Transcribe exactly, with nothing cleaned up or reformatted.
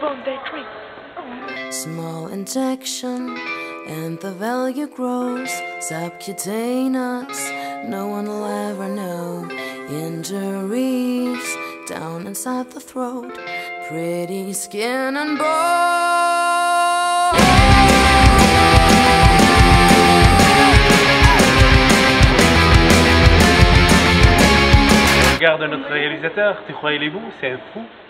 won't they treat? Small injection and the value grows. Subcutaneous, no one will ever know. Injuries down inside the throat. Pretty skin and bone. Regarde notre réalisateur, tu crois il est beau, c'est un fou.